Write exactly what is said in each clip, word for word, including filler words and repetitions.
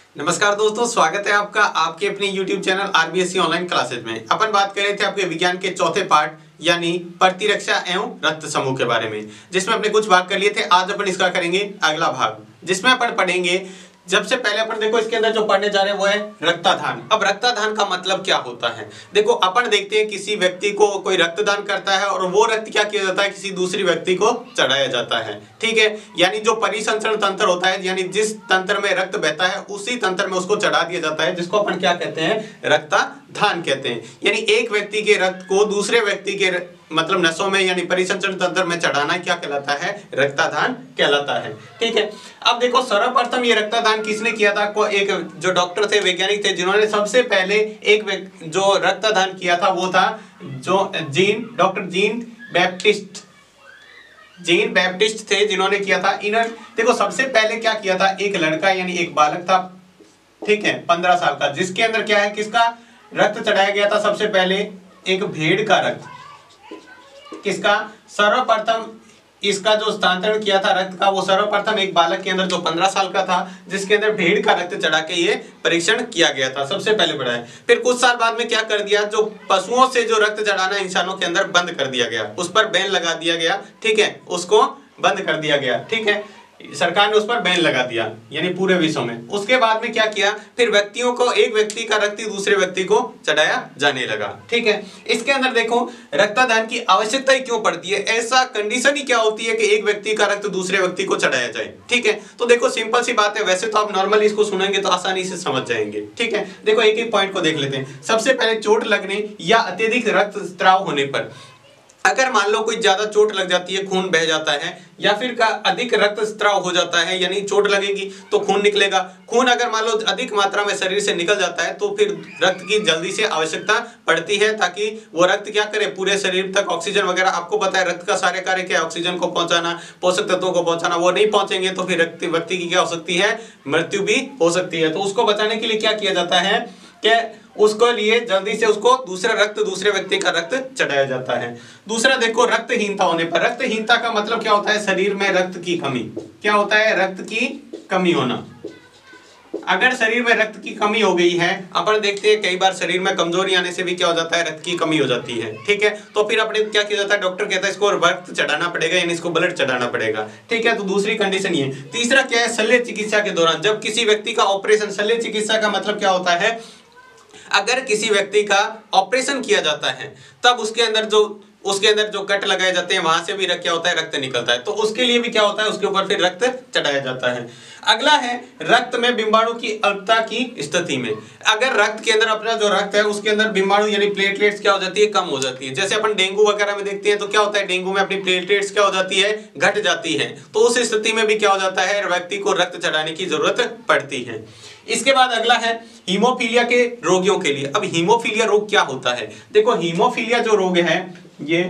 नमस्कार दोस्तों, स्वागत है आपका आपके अपने YouTube channel RBSC online classes में। अपन बात कर रहे थे आपके विज्ञान के चौथे पार्ट यानी प्रतिरक्षा एवं रक्त समूह के बारे में, जिसमें अपने कुछ भाग कर लिए थे। आज अपन इसका करेंगे अगला भाग, जिसमें अपन पढ़ेंगे सबसे पहले अपन देखो इसके अंदर जो पढ़ने जा रहे हैं वो है रक्तदान। अब रक्तदान का मतलब क्या होता है? देखो अपन देखते हैं किसी व्यक्ति को कोई रक्तदान करता है और वो रक्त क्या किया जाता है, किसी दूसरी व्यक्ति को चढ़ाया जाता है। ठीक है, यानी जो परिसंचरण तंत्र होता है, यानी जिस तंत्र में रक्त बहता है उसी तंत्र में उसको चढ़ा दिया जाता है, जिसको अपन क्या कहते हैं, रक्तदान कहते हैं। यानी एक व्यक्ति के रक्त को दूसरे व्यक्ति के मतलब नसों में यानी परिसंचरण तंत्र में चढ़ाना क्या कहलाता है, रक्तदान कहलाता है। ठीक है, अब देखो सर्वप्रथम ये रक्तदान किसने किया था? को एक जो डॉक्टर थे, वैज्ञानिक थे, जिन्होंने सबसे पहले एक जो रक्तदान किया था वो था जो Jean doctor Jean Baptiste Jean Baptiste थे, जिन्होंने किया था। इन्होंने देखो सबसे पहले क्या किया था, एक लड़का यानी एक बालक था, ठीक है, पंद्रह साल का, जिसके अंदर क्या है, किसका रक्त चढ़ाया गया था? सबसे पहले एक भेड़ का रक्त। किसका? सर्वप्रथम इसका जो स्थानांतरण किया था रक्त का, वो सर्वप्रथम एक बालक के अंदर जो पंद्रह साल का था, जिसके अंदर भेड़ का रक्त चढ़ा के ये परीक्षण किया गया था, सबसे पहले बढ़ाया। फिर कुछ साल बाद में क्या कर दिया, जो पशुओं से जो रक्त चढ़ाना इंसानों के अंदर बंद कर दिया गया, उस पर बैन लगा दिया गया। ठीक है, उसको बंद कर दिया गया। ठीक है, सरकार ने उस पर बैन लगा दिया यानी पूरे विश्व में। उसके बाद में क्या किया, फिर व्यक्तियों को एक व्यक्ति का रक्त दूसरे व्यक्ति को चढ़ाया जाने लगा। ठीक है, इसके अंदर देखो रक्तदान की आवश्यकता ही क्यों पड़ती है, ऐसा कंडीशन ही क्या होती है कि एक व्यक्ति का रक्त दूसरे व्यक्ति को चढ़ाया जाए। ठीक है, तो देखो सिंपल सी बात है, वैसे तो आप नॉर्मली इसको सुनेंगे तो आसानी से समझ जाएंगे। ठीक है, देखो एक एक पॉइंट को देख लेते हैं। सबसे पहले चोट लगने या अत्यधिक रक्तस्राव होने पर, अगर मान लो कोई ज्यादा चोट लग जाती है, खून बह जाता है, या फिर का अधिक रक्तस्राव हो जाता है, यानी चोट लगेगी तो खून निकलेगा। खून अगर मान लो अधिक मात्रा में शरीर से निकल जाता है तो फिर रक्त की जल्दी से आवश्यकता पड़ती है, ताकि वो रक्त क्या करे, पूरे शरीर तक ऑक्सीजन वगैरह, आपको पता है रक्त का सारे कार्य क्या है, ऑक्सीजन को पहुंचाना, पोषक तत्वों को पहुंचाना। वो नहीं पहुंचेंगे तो फिर व्यक्ति की क्या हो सकती है, मृत्यु भी हो सकती है। तो उसको बचाने के लिए क्या किया जाता है कि उसको लिए जल्दी से उसको दूसरा रक्त दूसरे व्यक्ति का रक्त चढ़ाया जाता है। दूसरा देखो रक्तहीनता होने पर, रक्तहीनता का मतलब क्या होता है, शरीर में रक्त की कमी। क्या होता है, रक्त की कमी होना। अगर शरीर में रक्त की कमी हो गई है, अपन देखते हैं कई बार शरीर में कमजोरी आने से भी क्या हो जाता है, रक्त की कमी हो जाती है। ठीक है, तो फिर अपने क्या किया जाता है, डॉक्टर कहता है इसको रक्त चढ़ाना पड़ेगा, यानी इसको ब्लड चढ़ाना पड़ेगा। ठीक है, तो दूसरी कंडीशन ये। तीसरा क्या है, शल्य चिकित्सा के दौरान जब किसी व्यक्ति का ऑपरेशन, शल्य चिकित्सा का मतलब क्या होता है, अगर किसी व्यक्ति का ऑपरेशन किया जाता है तब उसके अंदर जो उसके अंदर जो कट लगाए जाते हैं वहां से भी रक्त क्या होता है, रक्त निकलता है, तो उसके लिए भी क्या होता है, उसके ऊपर फिर रक्त चढ़ाया जाता है। अगला है रक्त में बिंबाणु की अल्पता की स्थिति में, अगर रक्त के अंदर अपना जो रक्त है उसके अंदर बिंबाणु यानी प्लेटलेट्स क्या हो जाती है, कम हो जाती है। जैसे अपन डेंगू वगैरह में देखते हैं तो क्या होता है, डेंगू में अपनी प्लेटलेट्स क्या हो जाती है, घट जाती है, तो उस स्थिति में भी क्या हो जाता है, व्यक्ति को रक्त चढ़ाने की जरूरत पड़ती है। इसके बाद अगला है हीमोफीलिया के रोगियों के लिए। अब हीमोफीलिया रोग क्या होता है, देखो हीमोफीलिया जो रोग है, ये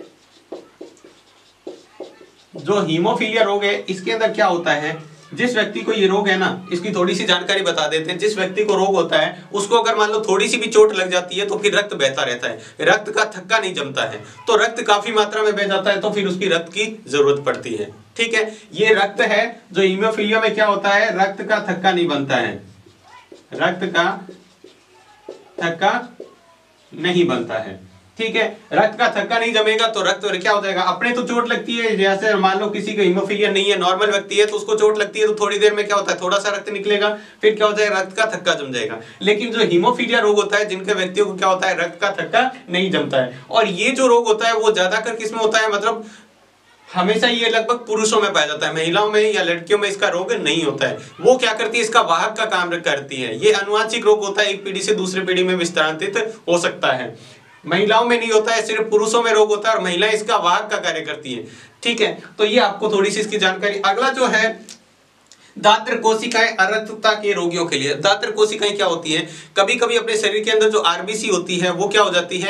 जो हीमोफीलिया रोग है इसके अंदर क्या होता है, जिस व्यक्ति को ये रोग है ना, इसकी थोड़ी सी जानकारी बता देते हैं। जिस व्यक्ति को रोग होता है उसको अगर मान लो थोड़ी सी भी चोट लग जाती है तो फिर रक्त बहता रहता है, रक्त का थक्का नहीं जमता है, तो रक्त काफी मात्रा में बह जाता है, तो फिर उसकी रक्त की जरूरत पड़ती है। ठीक है, ये रक्त है जो हीमोफीलिया में क्या होता है, रक्त का थक्का नहीं बनता है, रक्त का थक्का नहीं बनता है। ठीक है, रक्त का थक्का नहीं जमेगा तो रक्त क्या हो जाएगा, अपने तो चोट लगती है, जैसे मान लो किसी को हीमोफीलिया नहीं है, नॉर्मल व्यक्ति है, तो उसको चोट लगती है तो थोड़ी देर में क्या होता है, थोड़ा सा रक्त निकलेगा, फिर क्या हो जाएगा, रक्त का थक्का जम जाएगा। लेकिन जो हीमोफीलिया रोग होता है, जिनके व्यक्तियों को क्या होता है, रक्त का थक्का नहीं जमता है। और ये जो रोग होता है वो ज्यादातर किसमें होता है, मतलब हमेशा ये लगभग पुरुषों में पाया जाता है, महिलाओं में या लड़कियों में इसका रोग नहीं होता है। वो क्या करती है, इसका वाहक का काम करती है। ये अनुवांशिक रोग होता है, एक पीढ़ी से दूसरी पीढ़ी में विस्तारित हो सकता है। महिलाओं में नहीं होता है, सिर्फ पुरुषों में रोग होता है और महिलाएं इसका वाहक का कार्य करती है। ठीक है, तो ये आपको थोड़ी सी इसकी जानकारी। अगला जो है दात्र कोशिकाएं अरक्तता के रोगियों के लिए। दात्र कोशिकाएं क्या होती है, कभी कभी अपने शरीर के अंदर जो आरबीसी होती है वो क्या हो जाती है,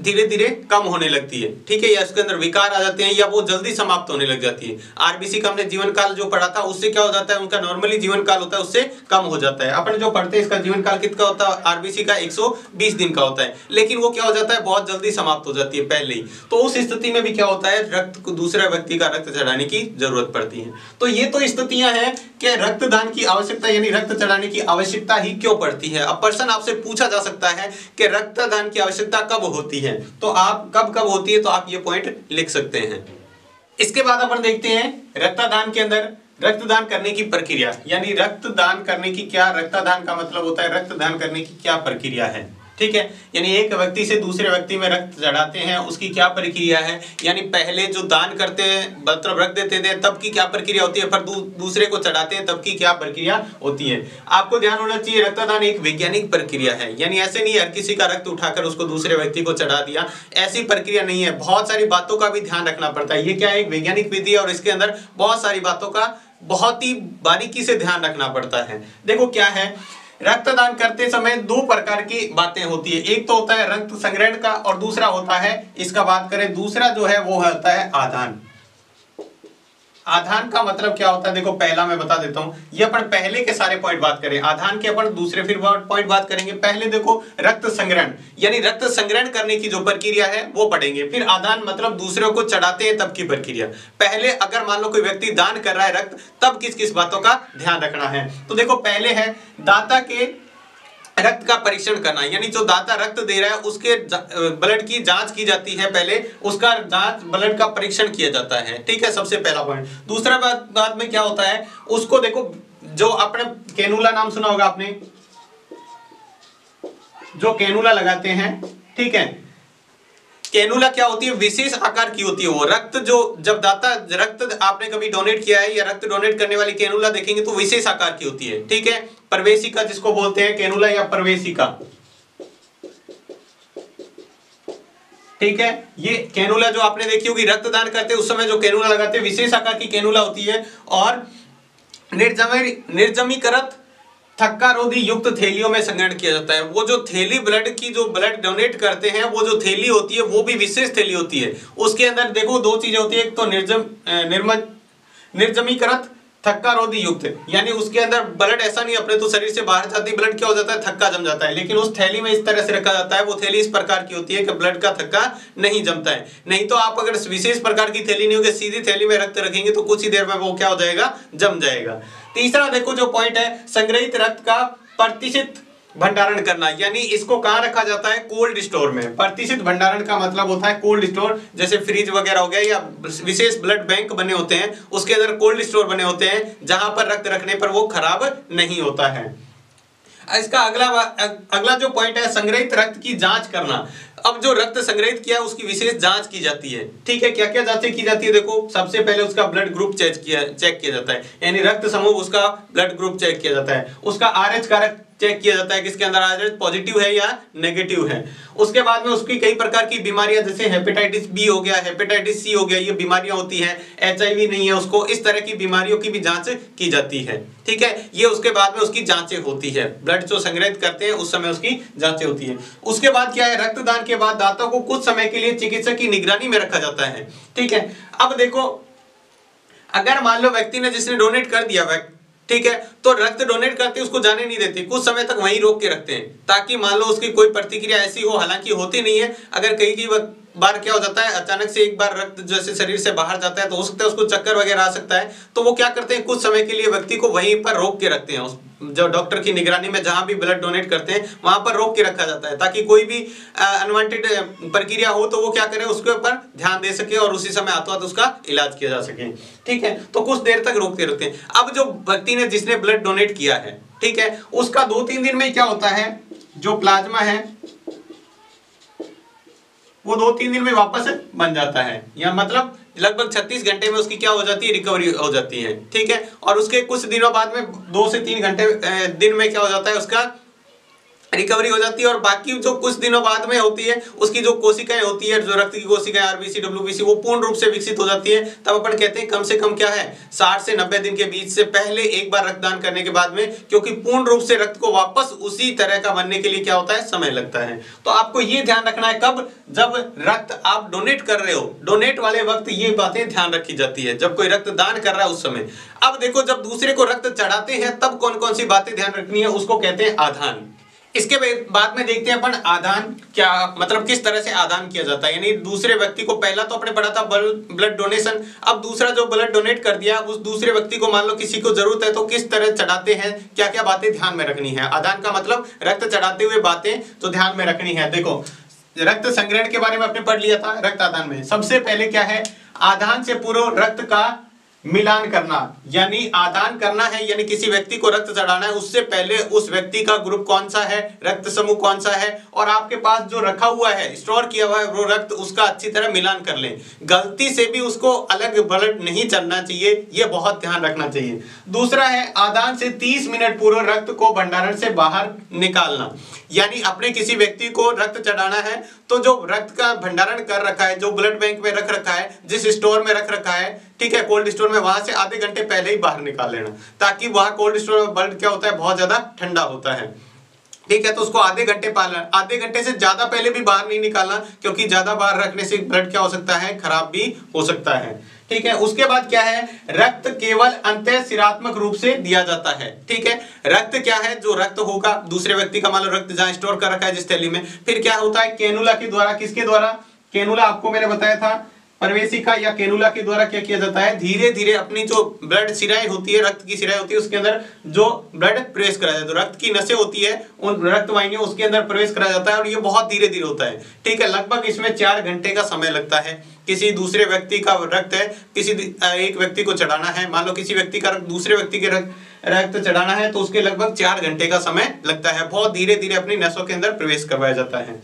धीरे धीरे कम होने लगती है, ठीक है, या इसके अंदर विकार आ जाते हैं या वो जल्दी समाप्त होने लग जाती है। आरबीसी का हमने जीवन काल जो पढ़ा था उससे क्या हो जाता है, उनका नॉर्मली जीवन काल होता है उससे कम हो जाता है। अपन जो पढ़ते हैं इसका जीवन काल कितना होता है, आरबीसी का एक सौ बीस दिन का होता है, लेकिन वो क्या हो जाता है, बहुत जल्दी समाप्त हो जाती है पहले ही। तो उस स्थिति में भी क्या होता है, रक्त को दूसरे व्यक्ति का रक्त चढ़ाने की जरूरत पड़ती है। तो ये तो स्थितियां हैं कि रक्तदान की आवश्यकता यानी रक्त चढ़ाने की आवश्यकता ही क्यों पड़ती है। अब प्रश्न आपसे पूछा जा सकता है कि रक्तदान की आवश्यकता कब होती है, तो आप कब कब होती है, तो आप ये पॉइंट लिख सकते हैं। इसके बाद अपन देखते हैं रक्तदान के अंदर रक्तदान करने की प्रक्रिया, यानी रक्तदान करने की क्या, रक्तदान का मतलब होता है रक्तदान करने की क्या प्रक्रिया है, ठीक है, यानी एक व्यक्ति से दूसरे व्यक्ति में रक्त चढ़ाते हैं उसकी क्या प्रक्रिया है, यानी पहले जो दान करते हैं मतलब रख देते थे तब की क्या प्रक्रिया होती है, फिर दू, दूसरे को चढ़ाते हैं तब की क्या प्रक्रिया होती है। आपको ध्यान होना चाहिए रक्तदान एक वैज्ञानिक प्रक्रिया है, यानी ऐसे नहीं हर किसी का रक्त उठाकर उसको दूसरे व्यक्ति को चढ़ा दिया, ऐसी प्रक्रिया नहीं है। बहुत सारी बातों का भी ध्यान रखना पड़ता है। ये क्या है, एक वैज्ञानिक विधि है और इसके अंदर बहुत सारी बातों का बहुत ही बारीकी से ध्यान रखना पड़ता है। देखो क्या है, रक्तदान करते समय दो प्रकार की बातें होती है, एक तो होता है रक्त संग्रहण का और दूसरा होता है, इसका बात करें दूसरा जो है वो होता है आधान। आधान का मतलब क्या होता है, देखो पहला मैं बता देता हूं, ये अपन पहले के सारे पॉइंट बात करें, आधान के अपन दूसरे फिर पॉइंट बात करेंगे। पहले देखो रक्त संग्रहण, यानी रक्त संग्रहण करने की जो प्रक्रिया है वो पढ़ेंगे, फिर आधान मतलब दूसरों को चढ़ाते हैं तब की प्रक्रिया। पहले अगर मान लो कोई व्यक्ति दान कर रहा है रक्त, तब किस किस बातों का ध्यान रखना है। तो देखो पहले है दाता के रक्त का परीक्षण करना, यानी जो दाता रक्त दे रहा है उसके ब्लड की जांच की जाती है, पहले उसका जांच ब्लड का परीक्षण किया जाता है, ठीक है, सबसे पहला पॉइंट। दूसरा बात बाद में क्या होता है, उसको देखो जो अपने कैनुला नाम सुना होगा आपने, जो कैनुला लगाते हैं, ठीक है, कैनुला क्या होती है, विशेष आकार की होती है वो रक्त, जो जब दाता रक्त आपने कभी डोनेट किया है या रक्त डोनेट करने वाली कैनुला देखेंगे तो विशेष आकार की होती है, ठीक है, प्रवेशिका जिसको बोलते हैं कैनुला या प्रवेशिका, ठीक है। ये कैनुला जो आपने देखी होगी रक्तदान करते उस समय जो कैनुला लगाते हैं विशेष आकार की कैनुला होती है, और निर्जमी निर्जमीकृत थक्का रोधी युक्त थैलियों में संग्रहण किया जाता है। वो जो थैली ब्लड की जो ब्लड डोनेट करते हैं वो जो थैली होती है वो भी विशेष थैली होती है। उसके अंदर देखो दो चीजें होती है, एक तो निर्जम निर्मल निर्जमीकृत थक्का रोधी युक्त, यानी उसके अंदर ब्लड ऐसा नहीं अपने तो शरीर से बाहर जाती, ब्लड क्या हो जाता है, थक्का जम जाता है, लेकिन उस थैली में इस तरह से रखा जाता है, वो थैली इस प्रकार की होती है कि ब्लड का थक्का नहीं जमता है। नहीं तो आप अगर विशेष प्रकार की थैली नहीं होगी सीधी थैली में रक्त रखेंगे तो कुछ ही देर में वो क्या हो जाएगा, जम जाएगा। तीसरा देखो जो पॉइंट है, संग्रहित रक्त का प्रतिशत भंडारण करना, यानी इसको कहां रखा जाता है, कोल्ड स्टोर में। प्रतिशत भंडारण का मतलब होता है कोल्ड स्टोर, जैसे फ्रिज वगैरह हो गया या विशेष ब्लड बैंक बने होते हैं उसके अंदर कोल्ड स्टोर बने होते हैं जहां पर रक्त रखने पर वो खराब नहीं होता है। इसका अगला अगला जो पॉइंट है, संग्रहित रक्त की जांच करना। अब जो रक्त संग्रहित किया उसकी विशेष जांच की जाती है, ठीक है, क्या क्या जांचें की जाती है, देखो सबसे पहले उसका ब्लड ग्रुप चेक किया चेक किया जाता है, यानी रक्त समूह उसका ब्लड ग्रुप चेक किया जाता है, उसका आरएच कारक चेक किया जाता है किसके अंदर आरएच पॉजिटिव है या नेगेटिव है। उसके बाद में उसकी कई प्रकार की बीमारियां जैसे हेपेटाइटिस बी हो गया, हेपेटाइटिस सी हो गया, ये बीमारियां होती हैं, एचआईवी नहीं है उसको, इस तरह की बीमारियों की भी जांच की जाती है, ठीक है। ये उसके बाद में उसकी जांचें होती है, ब्लड जो संग्रहित करते हैं उस समय उसकी जांचें होती है। उसके बाद क्या है, रक्तदान के बाद दाता को कुछ समय के लिए चिकित्सक की निगरानी में रखा जाता है, ठीक है। अब देखो अगर मान लो व्यक्ति ने जिसने डोनेट कर दिया व्यक्ति, ठीक है, तो रक्त डोनेट करते उसको जाने नहीं देते, कुछ समय तक वहीं रोक के रखते हैं ताकि मान लो उसकी कोई प्रतिक्रिया ऐसी हो, हालांकि होती नहीं है। अगर कई कई बार क्या हो जाता है, अचानक से एक बार रक्त जैसे शरीर से बाहर जाता है तो हो सकता है उसको चक्कर वगैरह आ सकता है, तो वो क्या करते हैं कुछ समय के लिए व्यक्ति को वहीं पर रोक के रखते हैं, उस जो डॉक्टर की निगरानी में जहां भी ब्लड डोनेट करते हैं वहां पर रोक के रखा जाता है ताकि कोई भी अनवांटेड प्रक्रिया हो तो वो क्या करे उसके ऊपर ध्यान दे सके और उसी समय हाथों हाथ उसका इलाज किया जा सके, ठीक है। तो कुछ देर तक रोकते रहते हैं। अब जो व्यक्ति ने जिसने ब्लड डोनेट किया है, ठीक है, उसका दो तीन दिन में क्या होता है, जो प्लाज्मा है वो दो तीन दिन में वापस बन जाता है, या मतलब लगभग छत्तीस घंटे में उसकी क्या हो जाती है, रिकवरी हो जाती है, ठीक है। और उसके कुछ दिनों बाद में दो से तीन घंटे दिन में क्या हो जाता है, उसका रिकवरी हो जाती है और बाकी जो कुछ दिनों बाद में होती है उसकी जो कोशिकाएं होती है, जो रक्त की कोशिकाएं आरबीसी डब्ल्यूबीसी, वो पूर्ण रूप से विकसित हो जाती है। तब अपन कहते हैं कम से कम क्या है साठ से नब्बे दिन के बीच से पहले एक बार रक्तदान करने के बाद में, क्योंकि पूर्ण रूप से रक्त को वापस उसी तरह का बनने के लिए क्या होता है समय लगता है। तो आपको ये ध्यान रखना है कब, जब रक्त आप डोनेट कर रहे हो, डोनेट वाले वक्त ये बातें ध्यान रखी जाती है, जब कोई रक्तदान कर रहा है उस समय। अब देखो जब दूसरे को रक्त चढ़ाते हैं तब कौन कौन सी बातें ध्यान रखनी है, उसको कहते हैं आधान। इसके बाद में देखते हैं अपन आदान क्या मतलब, किस तरह से आदान किया जाता है। यानी दूसरे व्यक्ति को, पहला तो अपने पढ़ा था ब्लड डोनेशन, अब दूसरा जो ब्लड डोनेट कर दिया उस दूसरे व्यक्ति को मान लो किसी को जरूरत है तो किस तरह चढ़ाते हैं, क्या क्या बातें ध्यान में रखनी है। आदान का मतलब रक्त चढ़ाते हुए बातें तो ध्यान में रखनी है। देखो रक्त संग्रहण के बारे में आपने पढ़ लिया था रक्त आदान में। सबसे पहले क्या है, आदान से पूर्व रक्त का मिलान करना, यानी आदान करना है, यानी किसी व्यक्ति को रक्त चढ़ाना है, उससे पहले उस व्यक्ति का ग्रुप कौन सा है, रक्त समूह कौन सा है, और आपके पास जो रखा हुआ है, स्टोर किया हुआ है वो रक्त, उसका अच्छी तरह मिलान कर लें। गलती से भी उसको अलग ब्लड नहीं चढ़ना चाहिए, ये बहुत ध्यान रखना चाहिए। दूसरा है आदान से तीस मिनट पूर्व रक्त को भंडारण से बाहर निकालना, यानी अपने किसी व्यक्ति को रक्त चढ़ाना है तो जो रक्त का भंडारण कर रखा है, जो ब्लड बैंक में रख रखा है, जिस स्टोर में रख रखा है, ठीक है, कोल्ड स्टोर में, वहां से आधे घंटे पहले ही बाहर निकाल लेना, ताकि वहां कोल्ड स्टोर में ब्लड क्या होता है बहुत ज्यादा ठंडा होता है, ठीक है। तो उसको आधे घंटे पालना, आधे घंटे से ज्यादा पहले भी बाहर नहीं निकालना, क्योंकि ज्यादा बाहर रखने से ब्लड क्या हो सकता है, खराब भी हो सकता है, ठीक है। उसके बाद क्या है, रक्त केवल अंतःशिरात्मक रूप से दिया जाता है, ठीक है। रक्त क्या है, जो रक्त होगा दूसरे व्यक्ति का, मान लो रक्त जहां स्टोर कर रखा है जिस थैली में, फिर क्या होता है कैनुला के द्वारा, किसके द्वारा, कैनुला आपको मैंने बताया था प्रवेशिका या कैनुला के द्वारा क्या किया जाता है, धीरे धीरे अपनी जो ब्लड सिराएं होती है, रक्त की सिराएं होती है, उसके अंदर जो ब्लड प्रवेश कराया जाता है, रक्त की नसें होती है, उन रक्त वाहिनियों उसके अंदर प्रवेश कराया जाता है, और ये बहुत धीरे धीरे होता है, ठीक है। लगभग इसमें चार घंटे का समय लगता है। किसी दूसरे व्यक्ति का रक्त है, किसी एक व्यक्ति को चढ़ाना है, मान लो किसी व्यक्ति का रक्त दूसरे व्यक्ति के रक्त रक्त चढ़ाना है, तो उसके लगभग चार घंटे का समय लगता है। बहुत धीरे धीरे अपनी नसों के अंदर प्रवेश करवाया जाता है।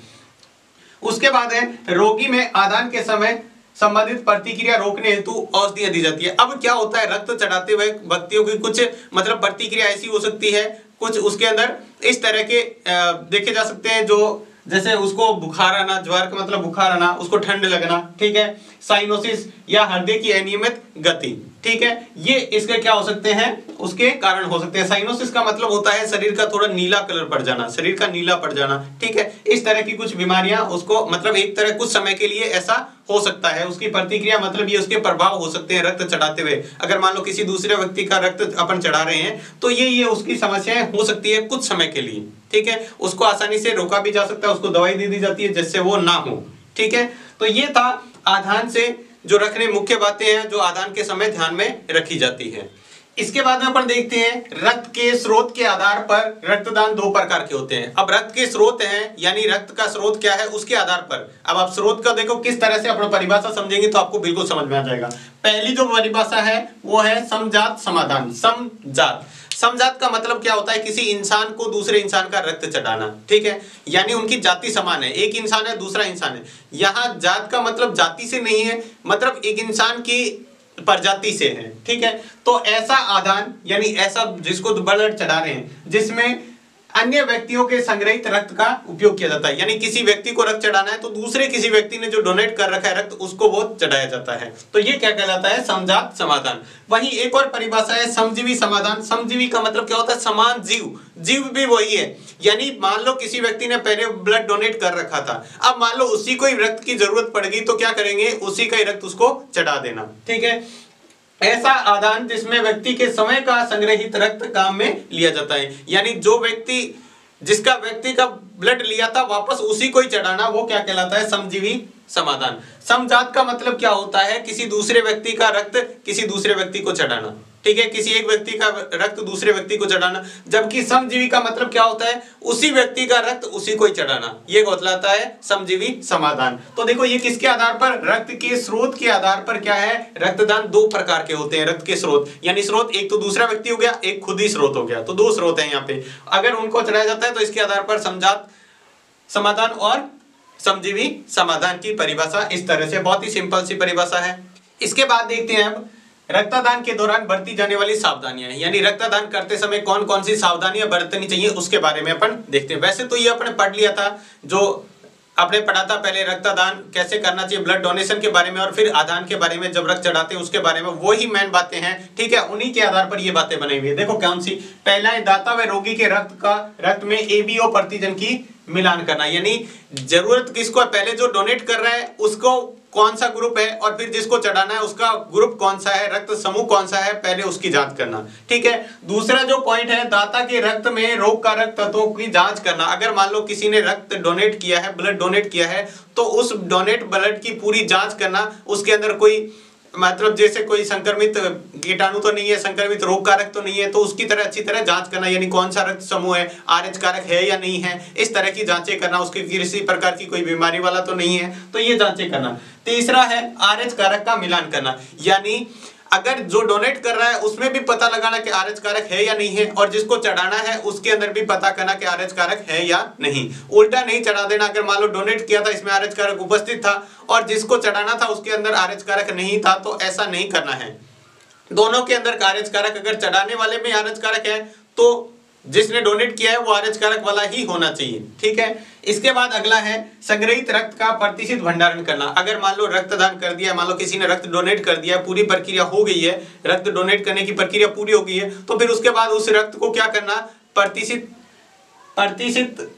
उसके बाद है रोगी में आदान के समय संबंधित प्रतिक्रिया रोकने हेतु औषधियां दी जाती है। अब क्या होता है, रक्त चढ़ाते हुए व्यक्तियों की कुछ मतलब प्रतिक्रिया ऐसी हो सकती है, कुछ उसके अंदर इस तरह के देखे जा सकते हैं, जो जैसे उसको बुखार आना, ज्वर का मतलब बुखार आना, उसको ठंड लगना, ठीक है, साइनोसिस या हृदय की अनियमित गति, ठीक है, ये इसके क्या हो सकते हैं, उसके कारण हो सकते हैं। साइनोसिस का मतलब होता है शरीर का थोड़ा नीला कलर पड़ जाना, शरीर का नीला पड़ जाना, ठीक है। इस तरह की कुछ बीमारियां उसको मतलब एक तरह कुछ समय के लिए ऐसा हो सकता है, उसकी प्रतिक्रिया मतलब ये उसके प्रभाव हो सकते हैं रक्त चढ़ाते हुए। अगर मान लो किसी दूसरे व्यक्ति का रक्त अपन चढ़ा रहे हैं तो ये ये उसकी समस्याएं हो सकती है कुछ समय के लिए, ठीक है। उसको आसानी से रोका भी जा सकता है, उसको दवाई दे दी जाती है जिससे वो ना हो, ठीक है। तो ये था आदान से जो रखने मुख्य बातें हैं जो आदान के समय ध्यान में रखी जाती है। इसके बाद में अपन देखते हैं रक्त के स्रोत के आधार पर रक्तदान दो प्रकार के होते हैं। अब रक्त के स्रोत हैं, यानी रक्त का स्रोत क्या है उसके आधार पर, अब आप स्रोत का देखो किस तरह से अपना परिभाषा समझेंगे तो आपको बिल्कुल समझ में आ जाएगा। पहली जो परिभाषा है वो है समजात समाधान। समजात समजात का मतलब क्या होता है, किसी इंसान को दूसरे इंसान का रक्त चढ़ाना, ठीक है, यानी उनकी जाति समान है, एक इंसान है दूसरा इंसान है। यहाँ जात का मतलब जाति से नहीं है, मतलब एक इंसान की प्रजाति से है, ठीक है। तो ऐसा आदान यानी ऐसा जिसको ब्लड चढ़ा रहे हैं जिसमें अन्य व्यक्तियों के संग्रहित रक्त का उपयोग किया जाता है, यानी किसी व्यक्ति को रक्त चढ़ाना है तो दूसरे किसी व्यक्ति ने जो डोनेट कर रखा है रक्त उसको वो चढ़ाया जाता है, तो ये क्या कहलाता है, समजात समाधान। वहीं एक और परिभाषा है समजीवी समाधान। समजीवी का मतलब क्या होता है, समान जीव, जीव भी वही है, यानी मान लो किसी व्यक्ति ने पहले ब्लड डोनेट कर रखा था, अब मान लो उसी को ही रक्त की जरूरत पड़ गई तो क्या करेंगे, उसी का ही रक्त उसको चढ़ा देना, ठीक है। ऐसा आदान जिसमें व्यक्ति के समय का संग्रहित रक्त काम में लिया जाता है, यानी जो व्यक्ति जिसका व्यक्ति का ब्लड लिया था वापस उसी को ही चढ़ाना, वो क्या कहलाता है, समजीवी समाधान। समजात का मतलब क्या होता है, किसी दूसरे व्यक्ति का रक्त किसी दूसरे व्यक्ति को चढ़ाना, ठीक है, किसी एक व्यक्ति का रक्त दूसरे व्यक्ति को चढ़ाना। जबकि समजीवी का मतलब क्या होता है, उसी व्यक्ति का रक्त उसी को ही चढ़ाना, ये कहलाता है समजीवी समाधान। तो देखो ये किसके आधार पर, रक्त के स्रोत के आधार पर क्या है, रक्तदान दो प्रकार के होते हैं। रक्त के स्रोत यानी स्रोत एक तो दूसरा व्यक्ति हो गया, एक खुद ही स्रोत हो गया, तो दो स्रोत हैं यहाँ पे। अगर उनको चढ़ाया जाता है तो इसके आधार पर समजात समाधान और समजीवी समाधान की परिभाषा इस तरह से, बहुत ही सिंपल सी परिभाषा है। इसके बाद देखते हैं अब रक्तदान के दौरान बरती जाने वाली सावधानियां, यानी रक्तदान करते समय कौन कौन सी सावधानियां बरतनी चाहिए उसके बारे में अपन देखते हैं। वैसे तो ये अपने पढ़ लिया था, जो आपने पढ़ा था पहले रक्तदान कैसे करना चाहिए, ब्लड डोनेशन के बारे में, और फिर आदान के बारे में, जब रक्त चढ़ाते हैं उसके बारे में, वही मेन बातें हैं। ठीक है, उन्हीं के आधार पर ये बातें बनाई हुई है। देखो कौन सी, पहला है दाता व रोगी के रक्त का रक्त में ए बी ओ प्रतिजन की मिलान करना, यानी जरूरत किसको है, पहले जो डोनेट कर रहा है उसको कौन सा ग्रुप है, और फिर जिसको चढ़ाना है उसका ग्रुप कौन सा है, रक्त समूह कौन सा है, पहले उसकी जांच करना। ठीक है, दूसरा जो पॉइंट है, दाता के रक्त में रोग कारक तत्वों की जांच करना। अगर मान लो किसी ने रक्त डोनेट किया है, ब्लड डोनेट किया है, तो उस डोनेट ब्लड की पूरी जांच करना, उसके अंदर कोई मतलब जैसे कोई संक्रमित कीटाणु तो नहीं है, संक्रमित रोग कारक तो नहीं है, तो उसकी तरह अच्छी तरह जांच करना, यानी कौन सा रक्त समूह है, आरएच कारक है या नहीं है, इस तरह की जांचें करना, उसके किसी प्रकार की कोई बीमारी वाला तो नहीं है, तो ये जांचें करना। तीसरा है आरएच कारक का मिलान करना, यानी अगर जो डोनेट कर रहा है उसमें भी पता लगाना कि आरएच कारक है या नहीं है, और जिसको चढ़ाना है उसके अंदर भी पता करना कि आरएच कारक है या नहीं। उल्टा नहीं चढ़ा देना, अगर मान लो डोनेट किया था इसमें आरएच कारक उपस्थित था और जिसको चढ़ाना था उसके अंदर आरएच कारक नहीं था, तो ऐसा नहीं करना है। दोनों के अंदर आरएच कारक, अगर चढ़ाने वाले में आरएच कारक है तो जिसने डोनेट किया है वो आरएच कारक वाला ही होना चाहिए। ठीक है, इसके बाद अगला है संग्रहित रक्त का प्रतिशत भंडारण करना। अगर मान लो रक्तदान कर दिया, मान लो किसी ने रक्त डोनेट कर दिया, पूरी प्रक्रिया हो गई है, रक्त डोनेट करने की प्रक्रिया पूरी हो गई है, तो फिर उसके बाद उस रक्त को क्या करना, प्रतिशत प्रतिशत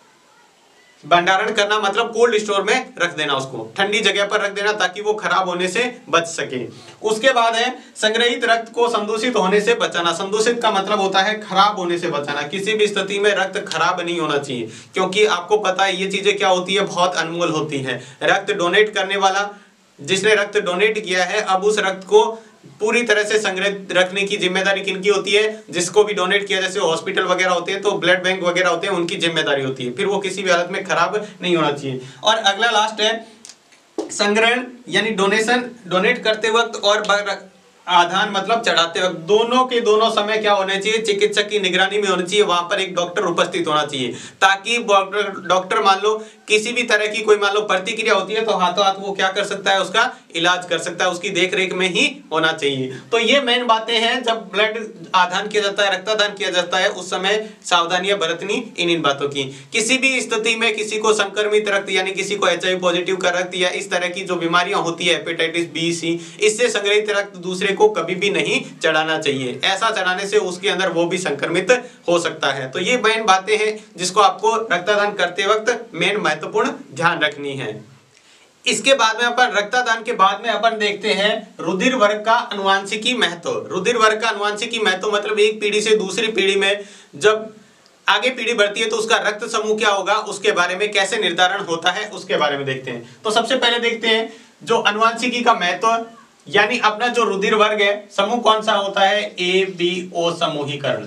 भंडारण करना, मतलब कोल्ड स्टोर में रख देना, उसको ठंडी जगह पर रख देना ताकि वो खराब होने से बच सके। उसके बाद है संग्रहित रक्त को संदूषित होने से बचाना। संदूषित का मतलब होता है खराब होने से बचाना। किसी भी स्थिति में रक्त खराब नहीं होना चाहिए, क्योंकि आपको पता है ये चीजें क्या होती है, बहुत अनमोल होती है। रक्त डोनेट करने वाला, जिसने रक्त डोनेट किया है, अब उस रक्त को पूरी तरह से संग्रहित रखने की जिम्मेदारी किनकी होती है, जिसको भी डोनेट किया, जैसे हॉस्पिटल वगैरह होते हैं तो ब्लड बैंक वगैरह होते हैं, उनकी जिम्मेदारी होती है, फिर वो किसी भी हालत में खराब नहीं होना चाहिए। और अगला लास्ट है संग्रहण, यानी डोनेशन, डोनेट करते वक्त और आधान मतलब चढ़ाते वक्त, दोनों के दोनों समय क्या होने चाहिए, चिकित्सक की निगरानी में होनी चाहिए, वहां पर एक डॉक्टर उपस्थित होना चाहिए, ताकि डॉक्टर मान लो किसी भी तरह की कोई मान लो प्रतिक्रिया होती है तो हाथों हाथ वो क्या कर सकता है, उसका इलाज कर सकता है, उसकी देखरेख में ही होना चाहिए। तो ये मेन बातें हैं, जब ब्लड आधान किया जाता है, रक्तदान किया जाता है, उस समय सावधानियां बरतनी इन इन बातों की। किसी भी स्थिति में किसी को संक्रमित रक्त, यानी किसी को एच आई वी पॉजिटिव का रक्त या इस तरह की जो बीमारियां होती है, हेपेटाइटिस बी सी, इससे संग्रहित रक्त दूसरे को कभी भी नहीं चढ़ाना चाहिए। ऐसा चढ़ाने से उसके अंदर वो भी संक्रमित हो सकता है। तो ये मेन बातें हैं जिसको आपको रक्तदान करते वक्त मेन महत्वपूर्ण ध्यान रखनी है। इसके बाद में अपन रक्तदान के बाद में अपन देखते हैं रुधिर वर्ग का अनुवांशिकी महत्व। रुधिर वर्ग का अनुवांशिकी महत्व मतलब एक पीढ़ी से दूसरी पीढ़ी में जब आगे पीढ़ी बढ़ती है तो उसका रक्त समूह क्या होगा, उसके बारे में कैसे निर्धारण होता है उसके बारे में देखते हैं। तो सबसे पहले देखते हैं जो अनुवांशिकी का महत्व, यानी अपना जो रुधिर वर्ग है, समूह कौन सा होता है, ए बी ओ समूहीकरण,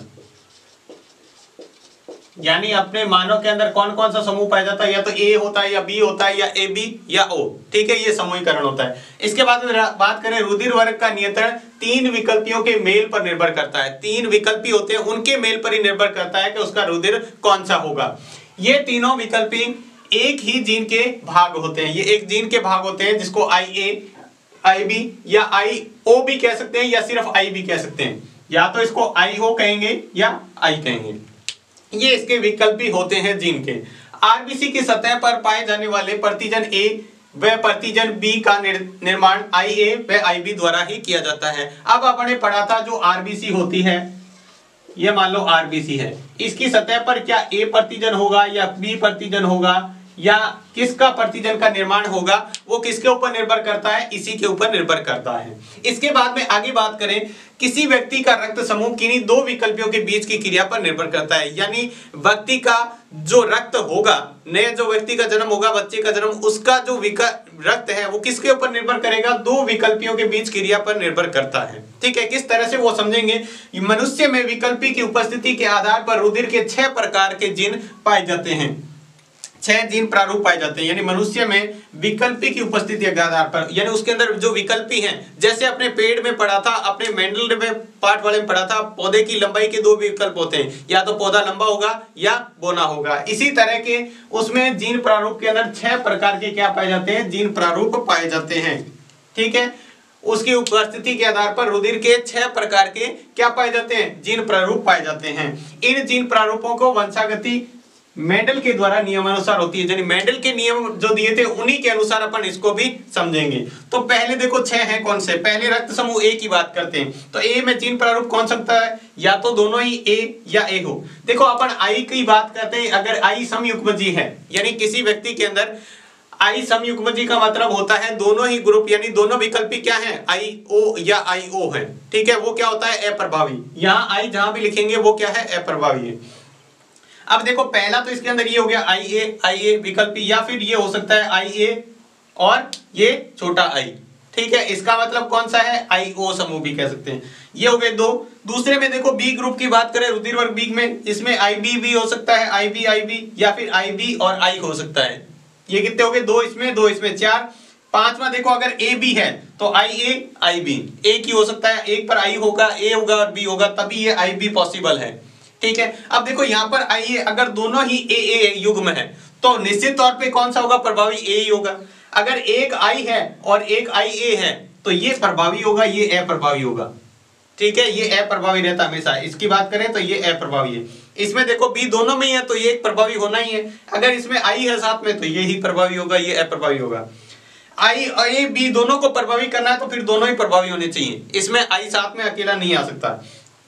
यानी अपने मानव के अंदर कौन कौन सा समूह पाया जाता है, या तो ए होता है या बी होता है या ए बी या ओ। ठीक है, ये समूहीकरण होता है। इसके बाद में बात करें रुधिर वर्ग का नियंत्रण तीन विकल्पियों के मेल पर निर्भर करता है। तीन विकल्पी होते हैं, उनके मेल पर ही निर्भर करता है कि उसका रुधिर कौन सा होगा। ये तीनों विकल्पी एक ही जीन के भाग होते हैं, ये एक जीन के भाग होते हैं, जिसको आई ए, आई बी या आई ओ भी कह सकते हैं, या सिर्फ आई बी कह सकते हैं, या तो इसको आई ओ कहेंगे या आई कहेंगे। ये इसके विकल्पी होते हैं जीन के। आरबीसी की सतह पर पाए जाने वाले प्रतिजन ए व प्रतिजन बी का निर्माण आई ए व आई बी द्वारा ही किया जाता है। अब आपने पढ़ा था जो आरबीसी होती है, ये मान लो आरबीसी है, इसकी सतह पर क्या ए प्रतिजन होगा या बी प्रतिजन होगा या किसका प्रतिजन का निर्माण होगा, वो किसके ऊपर निर्भर करता है, इसी के ऊपर निर्भर करता है। इसके बाद में आगे बात करें, किसी व्यक्ति का रक्त समूह किन्हीं दो विकल्पियों के बीच की क्रिया पर निर्भर करता है, यानी व्यक्ति का जो रक्त होगा, नए जो व्यक्ति का जन्म होगा, बच्चे का जन्म, उसका जो रक्त है वो किसके ऊपर निर्भर करेगा, दो विकल्पियों के बीच क्रिया पर निर्भर करता है। ठीक है, किस तरह से वो समझेंगे। मनुष्य में विकल्पी की उपस्थिति के आधार पर रुधिर के छह प्रकार के जीन पाए जाते हैं, छह जीन प्रारूप पाए जाते हैं, यानी मनुष्य में विकल्पी की उपस्थिति के आधार पर, यानी उसके अंदर जो विकल्पी हैं, जैसे अपने पेड़ में पढ़ा था, अपने मेंडल में पार्ट वाले में पढ़ा था, पौधे की लंबाई के दो विकल्प होते हैं, या तो पौधा लंबा होगा या बोना होगा। इसी तरह के उसमें जीन प्रारूप के अंदर छह प्रकार के क्या पाए जाते हैं, जीन प्रारूप पाए जाते हैं। ठीक है, उसकी उपस्थिति के आधार पर रुधिर के छह प्रकार के क्या पाए जाते हैं, जीन प्रारूप पाए जाते हैं। इन जीन प्रारूपों को वंशागति मेंडल के द्वारा नियमानुसार होती है, यानी मेंडल के नियम जो दिए थे उन्हीं के अनुसार अपन इसको भी समझेंगे। तो पहले देखो छह हैं कौन से, पहले रक्त समूह ए की बात करते हैं। तो ए में जीन प्रारूप कौन सकता है, या तो दोनों ही ए या ए हो। देखो अपन आई की बात करते हैं, अगर आई समयुग्मजी है, यानी किसी व्यक्ति के अंदर आई समयुग्मजी का मतलब होता है दोनों ही ग्रुप यानी दोनों विकल्पी क्या है, आई ओ या आई ओ है। ठीक है, वो क्या होता है, अप्रभावी। यहाँ आई जहां भी लिखेंगे वो क्या है, अप्रभावी है। अब देखो पहला तो इसके अंदर ये हो गया आई ए, आई ए विकल्पी, या फिर ये हो सकता है आई ए और ये छोटा आई। ठीक है, इसका मतलब कौन सा है, आई ओ समूह भी कह सकते हैं। ये हो गए दो। दूसरे में देखो बी ग्रुप की बात करें, रुधिर वर्ग बी में, इसमें आई बी भी हो सकता है, आई बी आई बी, या फिर आई बी और आई हो सकता है। ये कितने हो गए, दो इसमें दो इसमें, चार। पांचवा देखो अगर ए बी है तो आई ए आई बी, एक ही हो सकता है, एक पर आई होगा, ए होगा और बी होगा, तभी ये आई बी पॉसिबल है। ठीक है, अब देखो यहाँ पर आई ए अगर दोनों ही ए ए युग्म है तो निश्चित तौर पे कौन सा होगा, प्रभावी ए ही होगा। अगर एक आई है और एक आई ए है तो ये प्रभावी होगा, ये अप्रभावी होगा। ठीक है, ये अप्रभावी रहता है हमेशा। इसकी बात करें तो ये अप्रभावी है। इसमें देखो बी दोनों में ही है तो ये एक प्रभावी होना ही है। अगर इसमें आई है साथ में तो ये ही प्रभावी होगा, ये अप्रभावी होगा। आई ए बी दोनों को प्रभावी करना है तो फिर दोनों ही प्रभावी होने चाहिए, इसमें आई साथ में अकेला नहीं आ सकता।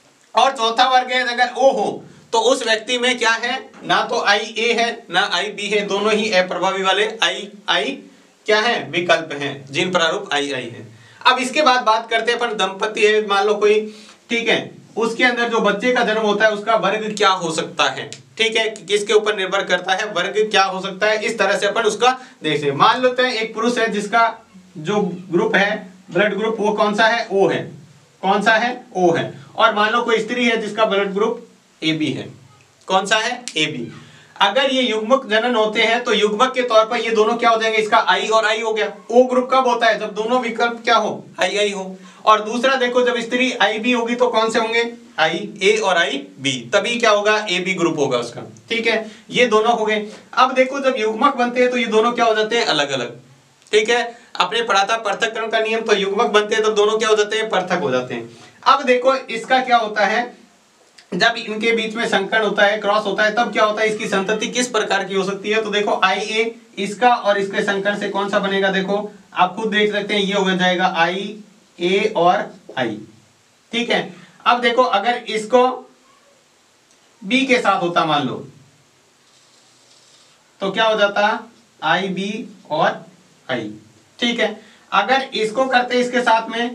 और चौथा वर्ग है अगर ओ हो तो उस व्यक्ति में क्या है, ना तो आई ए है ना आई बी है, दोनों ही अप्रभावी वाले आई आई क्या है, विकल्प हैं, जिन प्रारूप आई आई है। अब इसके बाद बात करते हैं अपन दंपति है, मान लो कोई, ठीक है, उसके अंदर जो बच्चे का जन्म होता है उसका वर्ग क्या हो सकता है। ठीक है, किसके ऊपर निर्भर करता है, वर्ग क्या हो सकता है, इस तरह से अपन उसका देखते हैं। मान लेते हैं एक पुरुष है जिसका जो ग्रुप है ब्लड ग्रुप वो कौन सा है, ओ है। कौन सा है, ओ है। और मान लो कोई स्त्री है जिसका ब्लड ग्रुप ए बी है। कौन सा है, ए बी। अगर ये युग्मक जनन होते हैं तो युग्मक के तौर पर ये दोनों क्या हो जाएंगे, इसका आई और आई हो गया। ओ ग्रुप कब होता है, जब दोनों विकल्प क्या हो, आई आई हो। और दूसरा देखो जब स्त्री आई बी होगी तो कौन से होंगे, आई ए और आई बी, तभी क्या होगा, ए बी ग्रुप होगा उसका। ठीक है, ये दोनों हो गए। अब देखो जब युग्मक बनते हैं तो ये दोनों क्या हो जाते हैं, अलग अलग। ठीक है, आपने पढ़ा था पृथक्करण का नियम, तो युग्मक बनते हैं तो दोनों क्या हो जाते हैं, पृथक हो जाते हैं। अब देखो इसका क्या होता है, जब इनके बीच में संकरण होता है, क्रॉस होता है, तब क्या होता है, इसकी संतति किस प्रकार की हो सकती है। तो देखो आई ए इसका और इसके संकरण से कौन सा बनेगा, देखो आप खुद देख सकते हैं, ये हो जाएगा आई ए और आई। ठीक है, अब देखो अगर इसको बी के साथ होता मान लो तो क्या हो जाता, आई बी और आई। ठीक है, अगर इसको करते इसके साथ में,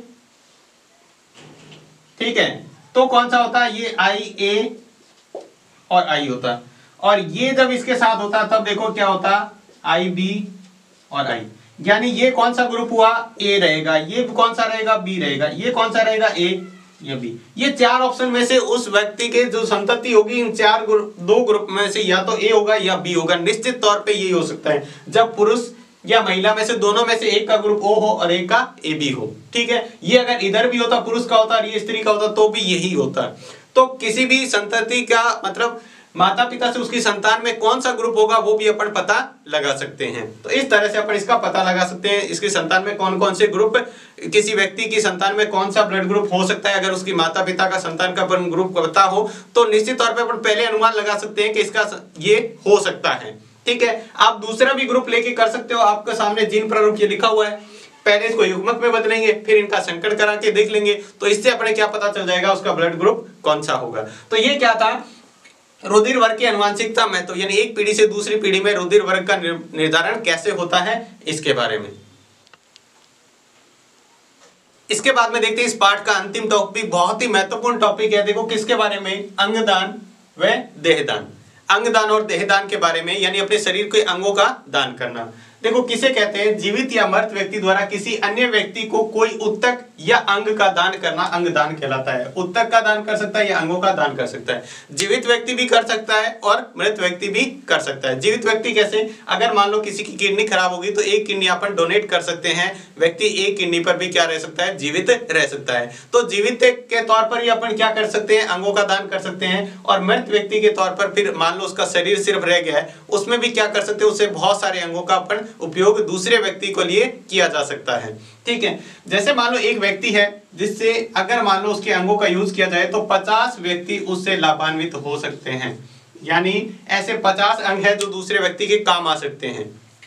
ठीक है, तो कौन सा होता है, ये आई ए और आई होता। और ये जब इसके साथ होता तब देखो क्या होता, आई बी और आई। यानी ये कौन सा ग्रुप हुआ, ए रहेगा, ये कौन सा रहेगा, बी रहेगा, ये कौन सा रहेगा, ए या बी। ये चार ऑप्शन में से उस व्यक्ति के जो संतति होगी इन चार ग्रुप, दो ग्रुप में से या तो ए होगा या बी होगा। निश्चित तौर पे ये हो सकता है जब पुरुष या महिला में से दोनों में से एक का ग्रुप ओ हो और एक का ए बी हो। ठीक है, ये अगर इधर भी होता पुरुष का होता और ये स्त्री का होता तो भी यही होता। तो किसी भी संतति का मतलब माता पिता से उसकी संतान में कौन सा ग्रुप होगा वो भी अपन पता लगा सकते हैं। तो इस तरह से अपन इसका पता लगा सकते हैं, इसकी संतान में कौन कौन से ग्रुप, किसी व्यक्ति की संतान में कौन सा ब्लड ग्रुप हो सकता है। अगर उसकी माता पिता का संतान का ग्रुप पता हो तो निश्चित तौर पर अपन पहले अनुमान लगा सकते हैं कि इसका ये हो सकता है। ठीक है, आप दूसरा भी ग्रुप लेके कर सकते हो, आपके सामने जीन प्रारूप ये लिखा हुआ है, पहले इसको युग्मक में बदलेंगे फिर इनका संकरण करा के देख लेंगे तो इससे अपने क्या पता चल जाएगा उसका ब्लड ग्रुप कौन सा होगा। तो ये क्या था, रुधिर वर्ग की आनुवंशिकता में, तो यानी एक पीढ़ी से दूसरी पीढ़ी में रुधिर वर्ग का निर्धारण कैसे होता है इसके बारे में। इसके बाद में देखते हैं इस पाठ का अंतिम टॉपिक, बहुत ही महत्वपूर्ण टॉपिक है। देखो किसके बारे में, अंगदान व देहदान। अंगदान और देहदान के बारे में, यानी अपने शरीर के अंगों का दान करना। देखो किसे कहते हैं, जीवित या मृत व्यक्ति द्वारा किसी अन्य व्यक्ति को कोई उत्तक या अंग का दान करना अंगदान कहलाता है। उत्तक का दान कर सकता है या अंगों का दान कर सकता है। जीवित व्यक्ति भी कर सकता है और मृत व्यक्ति भी कर सकता है। जीवित व्यक्ति कैसे, अगर मान लो किसी की किडनी खराब होगी तो एक किडनी अपन डोनेट कर सकते हैं, व्यक्ति एक किडनी पर भी क्या रह सकता है, जीवित रह सकता है। तो जीवित के तौर पर ही अपन क्या कर सकते हैं, अंगों का दान कर सकते हैं। और मृत व्यक्ति के तौर पर फिर मान लो उसका शरीर सिर्फ रह गया है, उसमें भी क्या कर सकते हैं, उससे बहुत सारे अंगों का अपन उपयोग दूसरे व्यक्ति को लिए किया जा सकता है। ठीक है, जैसे मान लो एक व्यक्ति है जिससे अगर मान लो उसके अंगों का यूज किया जाए तो पचास व्यक्ति उससे लाभान्वित हो सकते हैं, यानी ऐसे पचास अंग है जो दूसरे व्यक्ति के काम आ सकते हैं।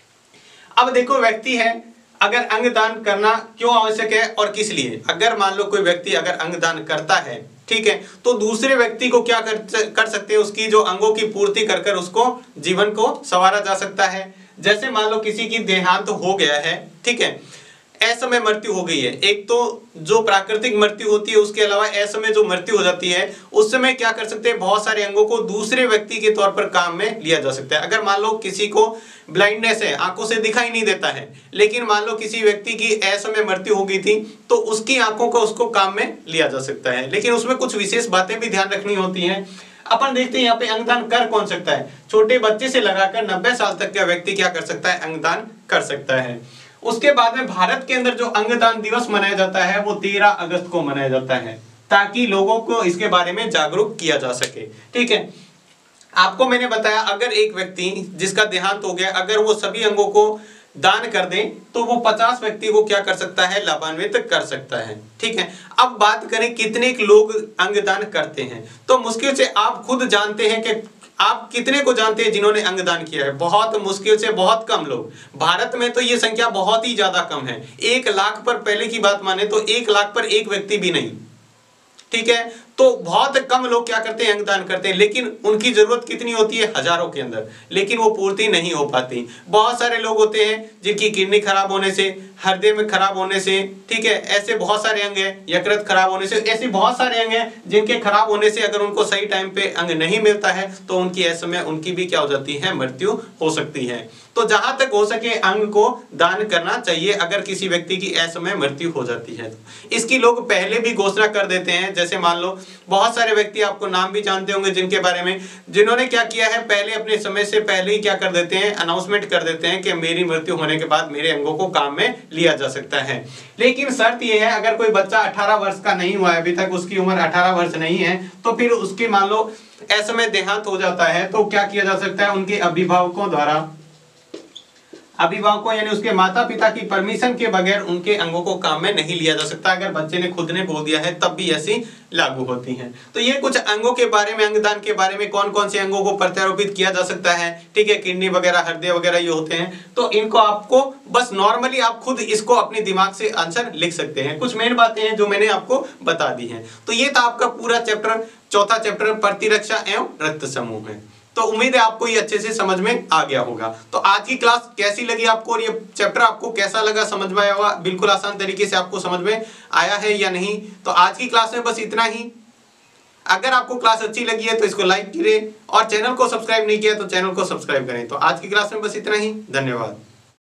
अब देखो व्यक्ति है, अगर अंगदान करना क्यों आवश्यक है और किस लिए। अगर मान लो कोई व्यक्ति अगर अंगदान करता है, ठीक है, तो दूसरे व्यक्ति को क्या कर, कर सकते हैं, उसकी जो अंगों की पूर्ति कर कर उसको जीवन को संवारा जा सकता है। जैसे मान लो किसी की देहांत हो गया है, ठीक है, असमय मृत्यु हो गई है। एक तो जो प्राकृतिक मृत्यु होती है, उसके अलावा असमय जो मृत्यु हो जाती है, उस समय क्या कर सकते हैं, बहुत सारे अंगों को दूसरे व्यक्ति के तौर पर काम में लिया जा सकता है। अगर मान लो किसी को ब्लाइंडनेस है, आंखों से दिखाई नहीं देता है, लेकिन मान लो किसी व्यक्ति की असमय मृत्यु हो गई थी तो उसकी आंखों को उसको काम में लिया जा सकता है, लेकिन उसमें कुछ विशेष बातें भी ध्यान रखनी होती हैं। अपन देखते हैं यहाँ पे अंगदान कर कौन सकता है, छोटे बच्चे से लगाकर नब्बे साल तक का व्यक्ति क्या कर सकता है, अंगदान कर सकता है। उसके बाद में भारत के अंदर जो अंगदान दिवस मनाया जाता है वो तेरह अगस्त को मनाया जाता है, ताकि लोगों को इसके बारे में जागरूक किया जा सके। ठीक है, आपको मैंने बताया अगर एक व्यक्ति जिसका देहांत हो गया, अगर वो सभी अंगों को दान कर दे तो वो पचास व्यक्ति को क्या कर सकता है, लाभान्वित कर सकता है। ठीक है, अब बात करें कितने लोग अंगदान करते हैं, तो मुश्किल से आप खुद जानते हैं कि आप कितने को जानते हैं जिन्होंने अंगदान किया है, बहुत मुश्किल से बहुत कम लोग। भारत में तो ये संख्या बहुत ही ज्यादा कम है, एक लाख पर पहले की बात माने तो एक लाख पर एक व्यक्ति भी नहीं। ठीक है, तो बहुत कम लोग क्या करते हैं, अंगदान करते हैं, लेकिन उनकी जरूरत कितनी होती है, हजारों के अंदर, लेकिन वो पूर्ति नहीं हो पाती। बहुत सारे लोग होते हैं जिनकी किडनी खराब होने से, हृदय में खराब होने से, ठीक है, ऐसे बहुत सारे अंग हैं, यकृत खराब होने से, ऐसे बहुत सारे अंग हैं जिनके खराब होने से अगर उनको सही टाइम पे अंग नहीं मिलता है तो उनकी ऐसे उनकी भी क्या हो जाती है, मृत्यु हो सकती है। तो जहां तक हो सके अंग को दान करना चाहिए अगर किसी व्यक्ति की असमय मृत्यु हो जाती है। इसकी लोग पहले भी घोषणा कर देते हैं, जैसे मान लो बहुत सारे व्यक्ति आपको नाम भी जानते होंगे जिनके बारे में, जिन्होंने क्या किया है, पहले अपने समय से पहले ही क्या कर देते हैं, अनाउंसमेंट कर देते हैं कि मेरी मृत्यु होने के बाद मेरे अंगों को काम में लिया जा सकता है। लेकिन शर्त यह है, अगर कोई बच्चा अठारह वर्ष का नहीं हुआ है, अभी तक उसकी उम्र अठारह वर्ष नहीं है, तो फिर उसकी मान लो असमय देहांत हो जाता है तो क्या किया जा सकता है, उनके अभिभावकों द्वारा, अभिभावकों यानी उसके माता पिता की परमिशन के बगैर उनके अंगों को काम में नहीं लिया जा सकता। अगर बच्चे ने खुद ने बोल दिया है तब भी ऐसी लागू होती हैं। तो ये कुछ अंगों के बारे में, अंगदान के बारे में, कौन कौन से अंगों को प्रत्यारोपित किया जा सकता है, ठीक है, किडनी वगैरह, हृदय वगैरह ये होते हैं, तो इनको आपको बस नॉर्मली आप खुद इसको अपने दिमाग से आंसर लिख सकते हैं। कुछ मेन बातें हैं जो मैंने आपको बता दी हैं। तो ये था आपका पूरा चैप्टर, चौथा चैप्टर प्रतिरक्षा एवं रक्त समूह है। तो उम्मीद है आपको ये अच्छे से समझ में आ गया होगा। तो आज की क्लास कैसी लगी आपको और ये चैप्टर आपको कैसा लगा, समझ में आया होगा, बिल्कुल आसान तरीके से आपको समझ में आया है या नहीं। तो आज की क्लास में बस इतना ही। अगर आपको क्लास अच्छी लगी है तो इसको लाइक कीजिए और चैनल को सब्सक्राइब नहीं किया तो चैनल को सब्सक्राइब करें। तो आज की क्लास में बस इतना ही, धन्यवाद।